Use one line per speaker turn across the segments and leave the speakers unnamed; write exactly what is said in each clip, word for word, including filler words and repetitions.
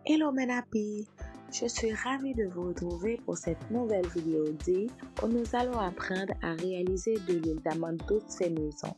Hello mes amis, je suis ravie de vous retrouver pour cette nouvelle vidéo D où nous allons apprendre à réaliser de l'huile d'amande douce fait maison.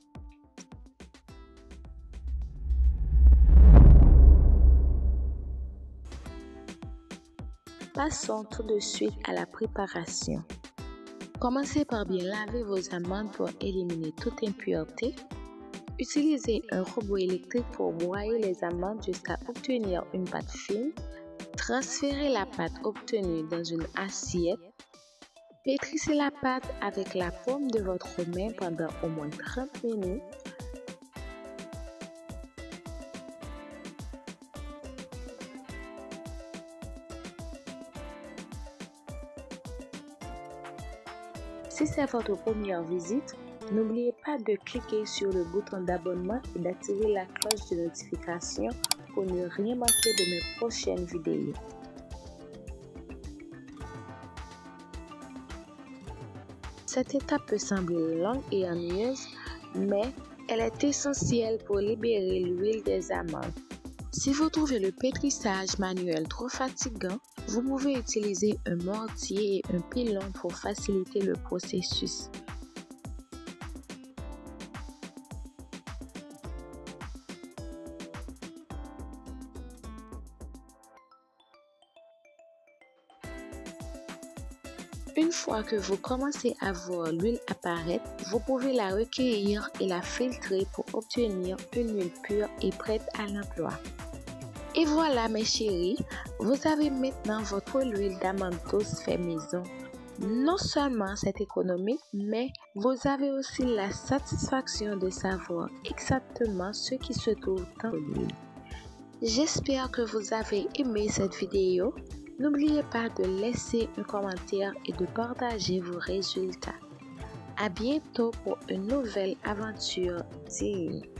Passons tout de suite à la préparation. Commencez par bien laver vos amandes pour éliminer toute impureté. Utilisez un robot électrique pour broyer les amandes jusqu'à obtenir une pâte fine. Transférez la pâte obtenue dans une assiette. Pétrissez la pâte avec la paume de votre main pendant au moins trente minutes. Si c'est votre première visite, n'oubliez pas de cliquer sur le bouton d'abonnement et d'activer la cloche de notification pour ne rien manquer de mes prochaines vidéos. Cette étape peut sembler longue et ennuyeuse, mais elle est essentielle pour libérer l'huile des amandes. Si vous trouvez le pétrissage manuel trop fatigant, vous pouvez utiliser un mortier et un pilon pour faciliter le processus. Une fois que vous commencez à voir l'huile apparaître, vous pouvez la recueillir et la filtrer pour obtenir une huile pure et prête à l'emploi. Et voilà mes chéris, vous avez maintenant votre huile d'amande douce fait maison. Non seulement c'est économique, mais vous avez aussi la satisfaction de savoir exactement ce qui se trouve dans l'huile. J'espère que vous avez aimé cette vidéo. N'oubliez pas de laisser un commentaire et de partager vos résultats. À bientôt pour une nouvelle aventure D.